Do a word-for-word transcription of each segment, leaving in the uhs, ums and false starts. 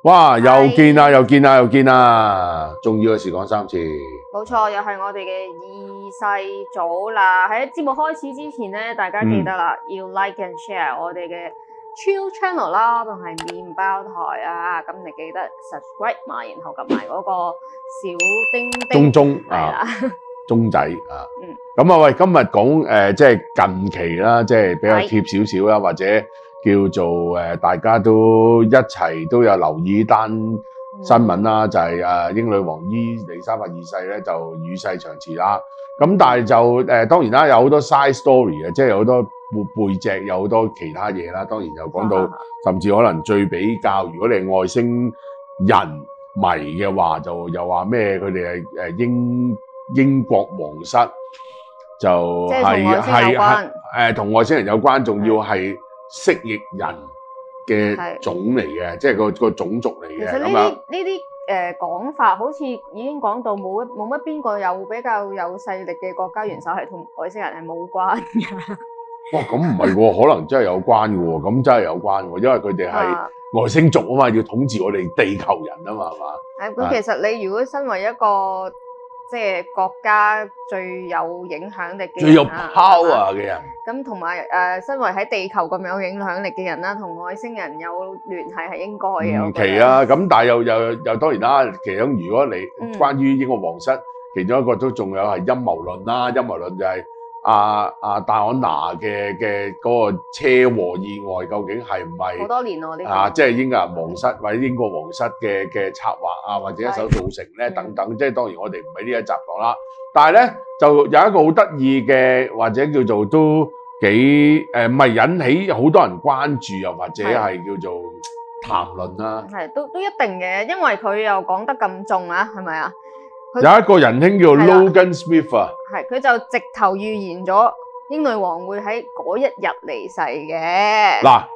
哇！又見啦，又見啦，又見啦！重要嘅事講三次。 冇錯，又係我哋嘅二世祖啦。喺節目開始之前咧，大家記得啦，嗯、要 like and share 我哋嘅 Chill Channel 啦，同係麵包台啊。咁你記得 subscribe 埋，然後撳埋嗰個小叮叮。 鐘鐘啊，鐘仔啊。嗯。咁啊，喂，今日講誒，即係近期啦，即係比較貼少少啦，或者叫做誒，大家都一齊都有留意單新聞啦，就係誒英女王伊麗莎白二世咧就與世長辭啦。咁但係就誒當然啦，有好多 side story 嘅，即係有好多背背脊有好多其他嘢啦。當然又講到，甚至可能最比較，如果你係外星人迷嘅話，就又話咩佢哋係誒英英國皇室就係係係誒同外星人有關，仲要係蜥蜴人嘅種嚟嘅，即係個個種族嚟嘅。其實呢啲呢啲誒講法，好似已經講到冇冇乜邊個有比較有勢力嘅國家元首係同外星人係冇關嘅。哇！咁唔係喎，可能真係有關嘅喎，咁真係有關喎，因為佢哋係外星族啊嘛，要統治我哋地球人啊嘛，係嘛？誒，咁其實你如果身為一個即係國家最有影響力嘅人，最有 power 嘅人，咁同埋誒，身為喺地球咁有影響力嘅人啦，同外星人有聯繫係應該嘅。唔奇啊，咁但係又又又當然啦，其中如果你關於英國皇室，其中一個都仲有係陰謀論啦，陰謀論就係阿阿戴安娜嘅嘅嗰個車禍意外，究竟係唔係好多年咯？呢啊，即係英格蘭皇室或者英國皇室嘅嘅策劃啊，或者一手造成咧等等，即係當然我哋唔喺呢一集講啦。但係咧就有一個好得意嘅，或者叫做都幾誒，唔係引起好多人關注，又或者係叫做談論啦。係都都一定嘅，因為佢又講得咁重啊，係咪啊？有一個仁兄叫 Logan Smith 啊，係佢就直頭預言咗英女王會喺嗰一日離世嘅。嗱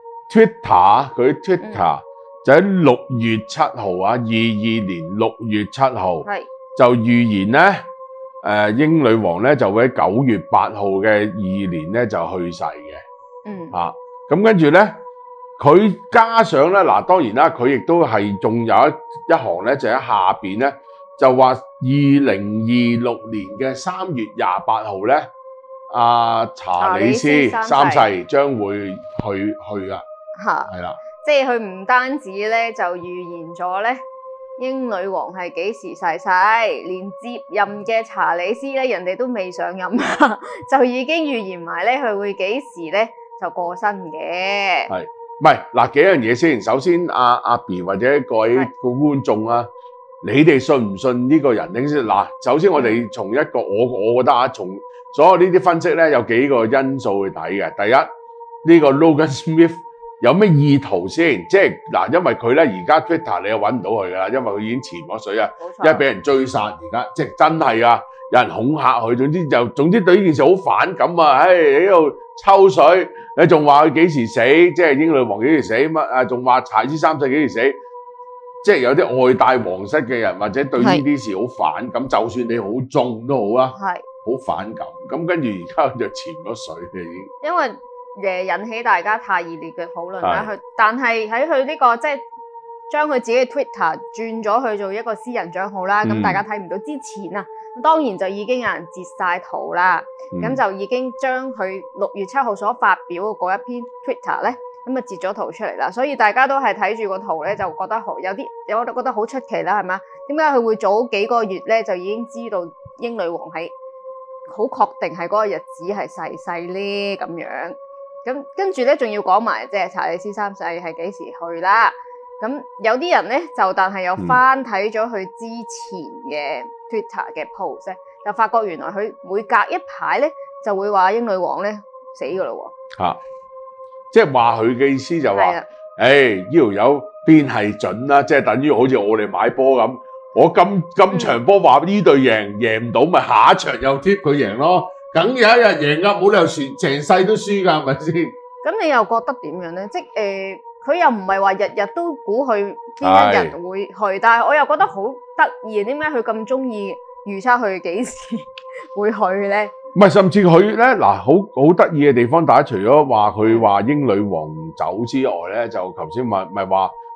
，Twitter 佢 Twitter、嗯、就喺六月七號啊，二二年六月七號，係就預言咧，誒、呃、英女王咧就會喺九月八號嘅二年咧就去世嘅。嗯，啊，咁跟住咧，佢加上咧，嗱，當然啦，佢亦都係仲有一一行咧，就喺下邊咧。就話二零二六年嘅三月廿八號咧，阿查理斯三世將會去去啊，係啦，即係佢唔單止咧就預言咗咧英女王係幾時逝世，連接任嘅查理斯咧人哋都未上任，就已經預言埋咧佢會幾時咧就過身嘅。係，唔係嗱幾樣嘢先？首先阿阿 B 或者各位個觀眾啊。你哋信唔信呢個人咧？先嗱，首先我哋從一個我我覺得啊，從所有呢啲分析咧，有幾個因素去睇嘅。第一，呢個 Logan Smith 有咩意圖先？即係嗱，因為佢咧而家 Twitter 你又揾唔到佢噶啦，因為佢已經潛咗水啊，因為俾人追殺而家，即係真係啊，有人恐嚇佢，總之就總之對呢件事好反感啊！唉，喺度抽水，你仲話佢幾時死？即係英女王幾時死乜啊？仲話查理斯三世幾時死？即係有啲愛戴皇室嘅人，或者對呢啲事好反感，就算你好中都好啦，係好反感。咁跟住而家就潛咗水嘅已經，因為誒引起大家太熱烈嘅討論啦。佢但係喺佢呢個即係將佢自己嘅 Twitter 轉咗去做一個私人賬號啦。咁、嗯、大家睇唔到之前啊，當然就已經有人截晒圖啦。咁、嗯、就已經將佢六月七號所發表嘅嗰一篇 Twitter 咧。咁啊截咗圖出嚟啦，所以大家都係睇住個圖咧，就覺得好有啲有覺得好出奇啦，係嘛？點解佢會早幾個月咧就已經知道英女王係好確定係嗰個日子係逝世咧咁樣？咁跟住咧仲要講埋即係查理斯三世係幾時去啦？咁有啲人咧就但係又翻睇咗佢之前嘅 Twitter 嘅 post 咧，就發覺原來佢每隔一排咧就會話英女王咧死噶啦喎。啊即係話佢嘅意思就話，誒呢條友邊係準啦？即係等於好似我哋買波咁，我今今場波話呢隊贏贏唔到，咪下一場又貼佢贏咯。梗有一日贏噶，冇理由全成世都輸噶，係咪先？咁你又覺得點樣咧？即係誒，佢又唔係話日日都估佢邊一日會去，但係我又覺得好得意，點解佢咁中意預測佢幾時會去咧？唔係，甚至佢咧嗱，好好得意嘅地方，大家除咗話佢話英女王走之外咧，就頭先咪咪話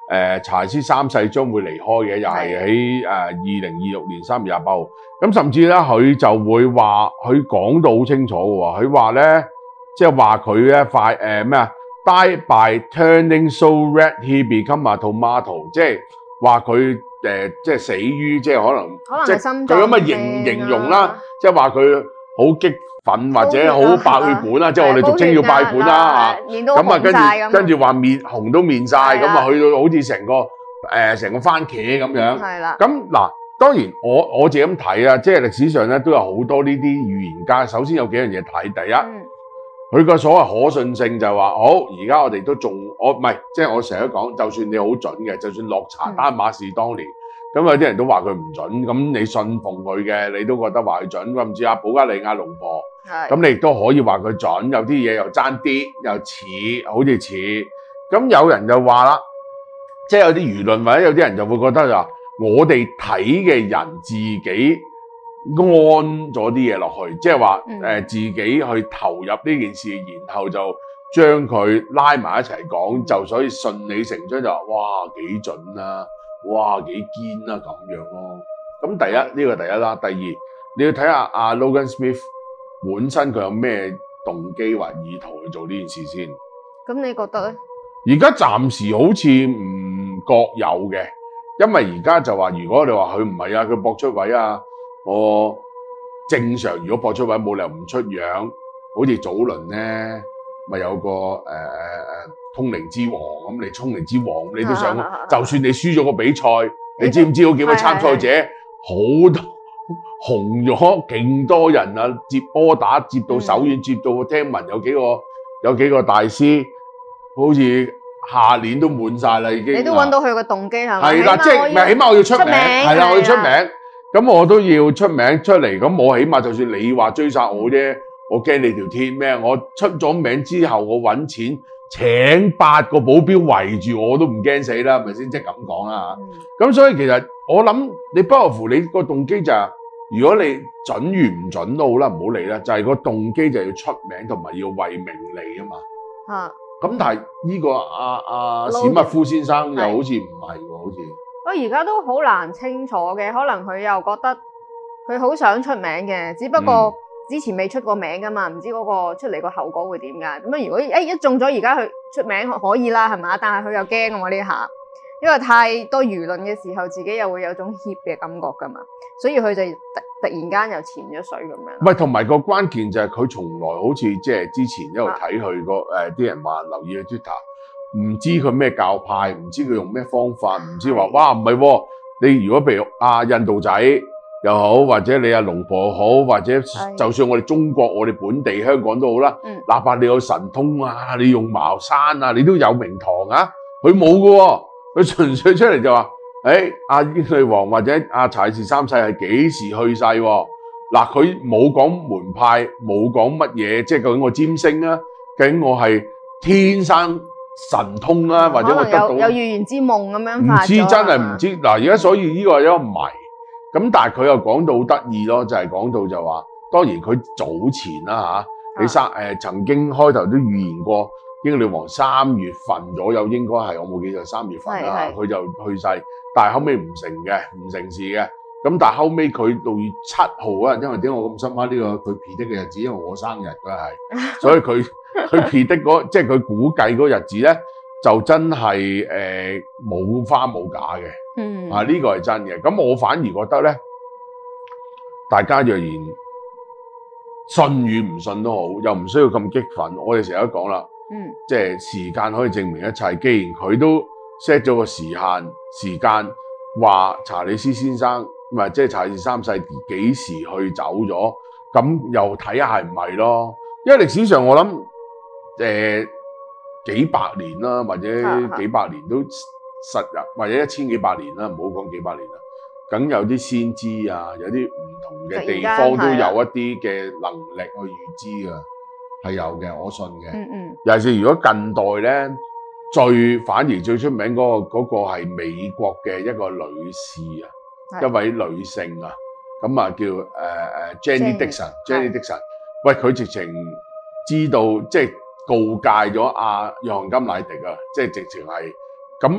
誒查理斯三世將會離開嘅，又係喺誒二零二六年三月廿八號。咁甚至咧，佢就會話，佢講到好清楚嘅喎。佢話咧，即係話佢咧快誒咩啊 ，die by turning so red he become a tomato， 即係話佢誒即係死於即係可能， 可能即係心佢咁嘅臟形病形容啦啊， 即係話佢好激憤或者好爆血管啦，即係我哋俗稱要爆血管啦嚇。 面都咁啊，跟紅晒咁。 住跟住話面紅都面晒，咁啊去到好似成個誒成個番茄咁樣。 係啦。 咁嗱，當然我我自己咁睇啦，即係歷史上咧都有好多呢啲預言家。首先有幾樣嘢睇，第一，佢個、嗯、所謂可信性就係話，好而家我哋都仲我唔係，即係我成日都講，就算你好準嘅，就算落查丹馬士當年，咁、嗯、有啲人都話佢唔準，咁你信奉佢嘅，你都覺得話佢準，咁唔知阿保加利亞龍婆。咁你亦都可以話佢準，有啲嘢又爭啲，又似，好似似。咁有人就話啦，即係有啲輿論或者有啲人就會覺得就話，我哋睇嘅人自己安咗啲嘢落去，即係話誒自己去投入呢件事，然後就將佢拉埋一齊講，就所以順理成章就話哇幾準啦、啊，哇幾堅啦咁樣咯。咁第一呢、呢個第一啦，第二你要睇下阿 Logan Smith。本身佢有咩動機或意圖去做呢件事先？ 咁你覺得咧？ 而家暫時好似唔覺有嘅，因為而家就話，如果你話佢唔係啊，佢搏出位啊，我正常如果搏出位冇理由唔出樣，好似早輪咧，咪有個誒誒誒通靈之王咁，你通靈之王你都想，啊、就算你輸咗個比賽，你知唔知嗰幾位參賽者好多？紅咗勁多人啊，接柯打接到手軟，嗯、接到聽聞有幾個有幾個大師，好似下年都滿晒啦已經。你都揾到佢個動機係咪？係啦，即係咪起碼我要出名？係啦，我要出名，咁我都要出名出嚟。咁我起碼就算你話追殺我啫，我驚你條鐵咩？我出咗名之後，我揾錢請八個保鏢圍住我都唔驚死啦，係咪先？即係咁講啦嚇。咁、嗯、所以其實我諗你不外乎你個動機就係、是。如果你準與唔準都好啦，唔好理啦，就係、是、個動機就要出名同埋要為名利啊嘛。嚇！咁但係呢個阿阿史密夫先生又好似唔係喎，好似。我而家都好難清楚嘅，可能佢又覺得佢好想出名嘅，只不過之前未出過名噶嘛，唔知嗰個出嚟個後果會點㗎？咁啊，如果誒一中咗，而家佢出名可以啦，係嘛？但係佢又驚啊嘛呢下。因為太多輿論嘅時候，自己又會有種怯嘅感覺噶嘛，所以佢就突突然間又潛咗水咁樣。唔係，同埋個關鍵就係佢從來好似即係之前一路睇佢個誒啲人話留意佢 Twitter，唔知佢咩教派，唔知佢用咩方法，唔知話哇唔係喎，你如果譬如啊印度仔又好，或者你阿龍婆好，或者就算我哋中國我哋本地香港都好啦，嗯、哪怕你有神通啊，你用茅山啊，你都有名堂啊，佢冇㗎喎。佢純粹出嚟就話，誒阿英女王或者阿查理士三世係幾時去世？嗱，佢冇講門派，冇講乜嘢，即係究竟我占星啊，究竟我係天生神通啊，或者我得到有有預言之夢咁樣發咗。唔知真係唔知嗱，而家所以呢個係一個謎。咁但係佢又講到好得意咯，就係、是、講到就話，當然佢早前啦嚇，你生誒曾經開頭都預言過。英女王三月份左右應該係我冇記錯三月份啦，佢就去世，但係後尾唔成嘅，唔成事嘅。咁但係後尾佢六月七號啊，因為點解我咁深刻呢個佢 predict 嘅日子，因為我生日佢係，所以佢佢 predict 嗰即係佢估計嗰日子咧，就真係誒冇花冇假嘅。嗯，啊呢、這個係真嘅。咁我反而覺得咧，大家若然信與唔信都好，又唔需要咁激憤。我哋成日都講啦。嗯，即係時間可以證明一切。既然佢都 set 咗個時限時間，話查理斯先生唔係即係查理斯三世幾時去走咗，咁又睇下係唔係咯？因為歷史上我諗誒、呃、幾百年啦，或者幾百年都實入，或者一千幾百年啦，唔好講幾百年啦，梗有啲先知啊，有啲唔同嘅地方都有一啲嘅能力去預知㗎。係有嘅，我信嘅。嗯嗯。尤其是如果近代咧，最反而最出名嗰、嗰個嗰、嗰個係美國嘅一個女士啊，一位女性啊，咁啊叫誒誒、呃、Jenny Dixon，Jenny Dixon。喂，佢直情知道即係告誡咗阿約翰甘迺迪啊，即係直情係咁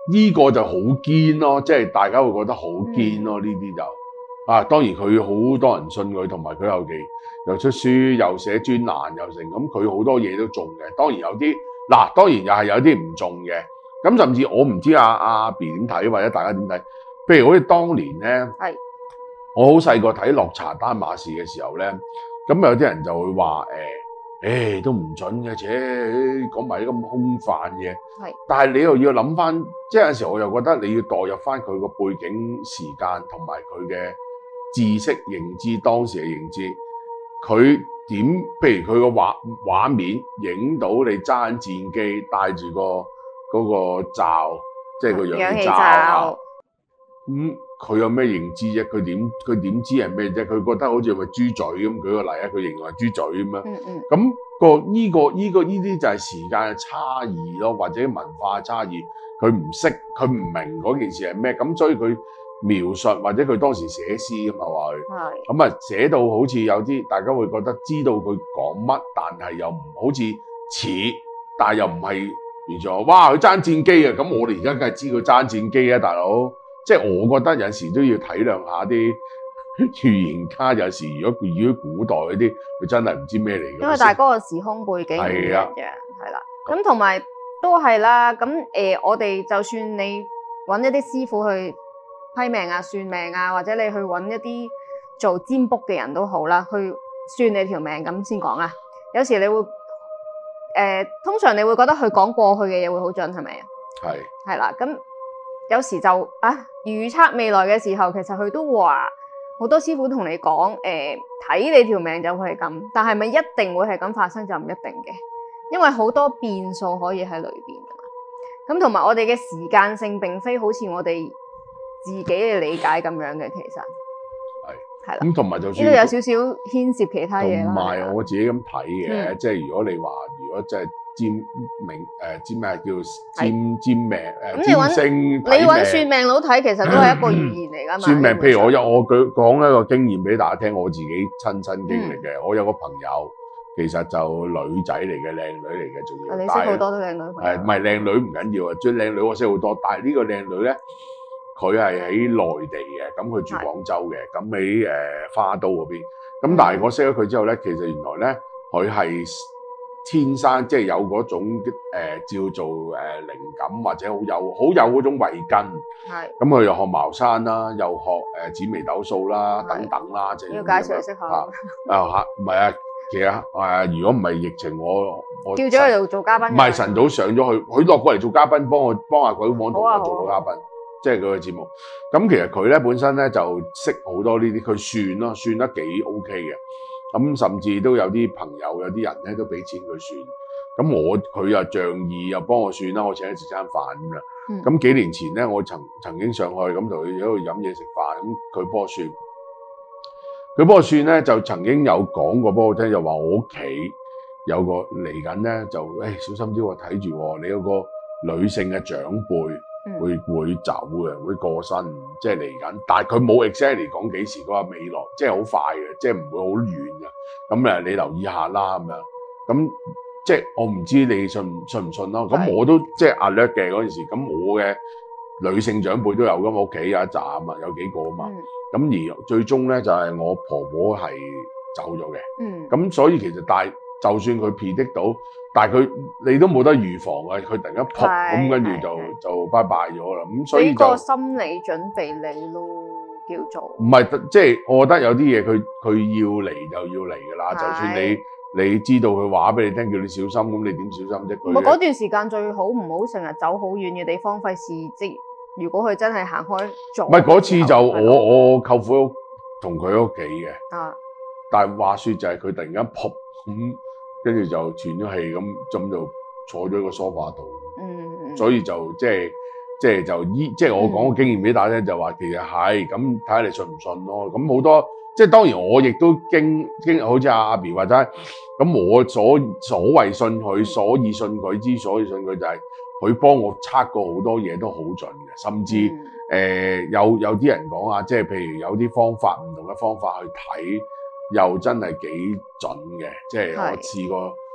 呢個就好堅咯，即係大家會覺得好堅咯，呢啲就啊，當然佢好多人信佢，同埋佢後期又出書，又寫專欄，又成，咁佢好多嘢都中嘅。當然有啲嗱，當然又係有啲唔中嘅。咁甚至我唔知阿阿 B 點睇，或者大家點睇？譬如好似當年咧， 係我好細個睇樂查丹馬士嘅時候咧，咁有啲人就會話誒，誒、欸、都唔準嘅，且講埋啲咁空泛嘢。係，但係你又要諗翻，即係有陣時我又覺得你要代入翻佢個背景時間同埋佢嘅知識認知，當時嘅認知，佢點？譬如佢個畫畫面影到你揸緊戰機，帶住個嗰個罩，即係個氧氣罩啊。咁佢、嗯、有咩認知啫？佢點佢點知係咩啫？佢覺得好似係咪豬嘴咁？舉個例啊，佢認為豬嘴咁樣。嗯嗯。咁、個呢、個呢、個呢啲就係時間嘅差異咯，或者文化嘅差異。佢唔識，佢唔明嗰件事係咩，咁所以佢描述或者佢當時寫詩啊嘛話佢。係。咁啊寫到好似有啲大家會覺得知道佢講乜，但係又唔好似似，但係又唔係完全話哇佢爭戰機啊！咁我哋而家梗係知佢爭戰機啊，大佬。即係我覺得有時都要體諒下啲預言家，有時如果如果古代嗰啲，佢真係唔知咩嚟嘅。因為大哥個時空背景唔一樣，係啦。咁同埋都係啦。咁誒、呃，我哋就算你揾一啲師傅去批命啊、算命啊，或者你去揾一啲做占卜嘅人都好啦，去算你條命咁先講啊。有時你會誒、呃，通常你會覺得佢講過去嘅嘢會好準，係咪啊？係係啦，咁。有時就啊預測未來嘅時候，其實佢都話好多師傅同你講，誒、呃、睇你條命就會係咁，但係咪一定會係咁發生就唔一定嘅，因為好多變數可以喺裏邊㗎嘛。咁同埋我哋嘅時間性並非好似我哋自己嘅理解咁樣嘅，其實係係啦。咁同埋就算呢度有少少牽涉其他嘢啦。同埋我自己咁睇嘅，即係如果你話如果即係。占命誒，占咩叫占占命誒？占星你揾算命佬睇，其實都係一個預言嚟㗎嘛。算命，譬如我有我舉講一個經驗俾大家聽，我自己親身經歷嘅。嗯、我有個朋友，其實就女仔嚟嘅，靚女嚟嘅，仲要。你識好多都靚女朋友。係唔係靚女唔緊要啊？最靚女我識好多，但係呢個靚女咧，佢係喺內地嘅，咁佢住廣州嘅，咁喺誒花都嗰邊。咁但係我識咗佢之後咧，其實原來咧佢係。天生即係有嗰種誒、呃、叫做誒、呃、靈感，或者好有好有嗰種慧根。係。咁佢又學茅山啦，又學誒、呃、紫微斗數啦，等等啦，即係要介紹你識下。啊嚇，唔係啊，其實誒、呃，如果唔係疫情，我我叫咗佢做做嘉賓。唔係晨早上咗去，佢落過嚟做嘉賓，幫我幫阿鬼王同我做個嘉賓，即係佢個節目。咁其實佢咧本身咧就識好多呢啲，佢算咯，算得幾 OK 嘅。咁甚至都有啲朋友，有啲人咧都俾錢佢算。咁我佢又仗義，又幫我算啦，我請佢食餐飯咁啦。咁、嗯、幾年前咧，我曾曾經上去咁同佢喺度飲嘢食飯，咁佢幫我算。佢幫我算咧，就曾經有講過俾我聽，就話我屋企有個嚟緊咧，就誒、哎、小心啲喎，睇住喎，你有個女性嘅長輩。會會走嘅，會過身，即係嚟緊。但係佢冇 exactly 講幾時，佢話未來，即係好快嘅，即係唔會好遠嘅。咁誒，你留意下啦咁樣。咁即係我唔知你信唔信唔信咯。咁我都即係 alert 嘅嗰陣時。咁我嘅女性長輩都有㗎嘛，屋企有一紮啊嘛，有幾個啊嘛。咁、嗯、而最終咧就係、是、我婆婆係走咗嘅。嗯。咁所以其實但係就算佢 predict 到。但係佢你都冇得預防嘅，佢突然間撲咁，跟住就就拜拜咗啦。咁所以就個心理準備你咯，叫做唔係即係我覺得有啲嘢佢佢要嚟就要嚟㗎啦。就算你你知道佢話俾你聽叫你小心，咁你點小心啫？唔係嗰段時間最好唔好成日走好遠嘅地方，費事即如果佢真係行開咗。唔係嗰次就我我舅父同佢屋企嘅，啊，但係話説就係佢突然間撲咁。跟住就斷咗氣咁，咁就坐咗喺個梳化度。嗯，所以就即係即係就依即係我講個經驗俾大家聽，就話其實係咁睇下你信唔信咯。咁好多即係當然我亦都經經好似阿阿 B 或者咁，我所所謂信佢，所以信佢之所以信佢就係佢幫我測過好多嘢都好準嘅，甚至誒、嗯呃、有有啲人講啊，即係譬如有啲方法唔同嘅方法去睇。又真係幾準嘅，即係我試過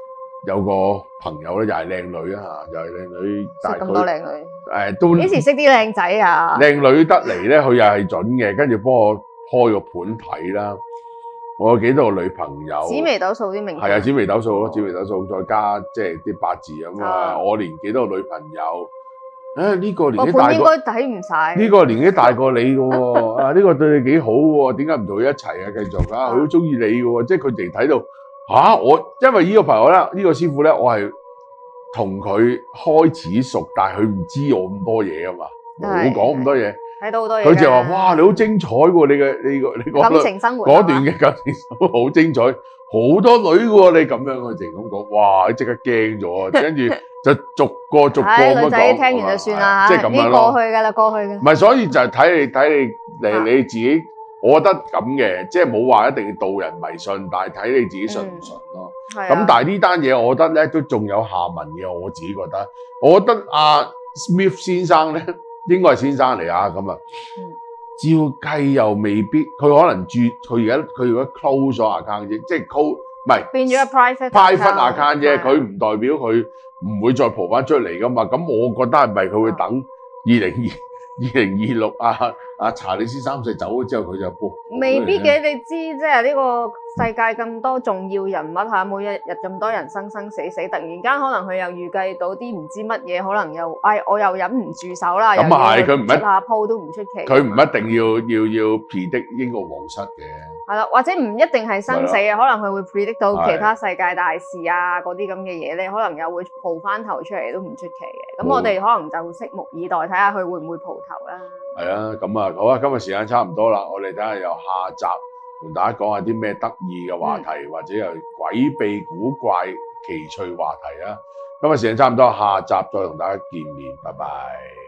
有個朋友咧，又係靚女啊，又係靚女，但係識咁多佢靚女， 誒都幾時識啲靚仔啊？ 靚女得嚟咧，佢又係準嘅，跟住幫我開個盤睇啦。我有幾多個女朋友？ 紫微斗數啲名係啊，紫微斗數咯，紫微斗數再加即係啲八字咁啊。我年幾多個女朋友？誒呢個年紀大個盤應該睇唔晒。 呢個年紀大過你嘅喎，啊呢個對你幾好喎，點解唔同佢一齊啊？繼續啊，佢好中意你嘅喎，即係佢哋睇到吓我，因為呢個朋友咧，呢個師傅咧，我係同佢開始熟，但係佢唔知我咁多嘢啊嘛，冇講咁多嘢。 睇到好多嘢。 佢就話：哇，你好精彩喎！你嘅你個你感情生活嗰段嘅感情生活好精彩，好多女嘅喎！你咁樣佢淨咁講，哇！即刻驚咗，跟住就逐個逐個咁樣講。 女仔聽完就算啦， 即係咁樣咯。 過去㗎啦，過去嘅。 唔係，所以就係睇你睇你誒你自己，我覺得咁嘅，即係冇話一定要導人迷信，但係睇你自己信唔信咯。咁但係呢單嘢，我覺得咧都仲有下文嘅，我自己覺得。我覺得阿 Smith 先生咧。應該係先生嚟啊，咁啊，照計又未必，佢可能住佢而家佢如果 close 咗 account 啫，即係 close 唔係變咗 private private account 啫，佢唔代表佢唔會再蒲翻出嚟噶嘛。咁我覺得係咪佢會等二零二二零二六啊啊查理斯三世走咗之後佢就播？ 未必嘅，你知即係呢個世界咁多重要人物嚇，每一日咁多人生生死死，突然間可能佢又預計到啲唔知乜嘢，可能又唉、哎、我又忍唔住手啦， 咁啊係，佢唔一下鋪都唔出奇。 佢唔一定要要要 predict 英國皇室嘅。 係啦，或者唔一定係生死啊，可能佢會 predict 到其他世界大事啊，嗰啲咁嘅嘢咧，可能又會蒲翻頭出嚟都唔出奇嘅。咁我哋可能就拭目以待，睇下佢會唔會蒲頭啦。 係啊，咁啊，好啊，今日時間差唔多啦，我哋等下又下集同大家講下啲咩得意嘅話題，嗯、或者係詭秘古怪奇趣話題啊。今日時間差唔多，下集再同大家見面，拜拜。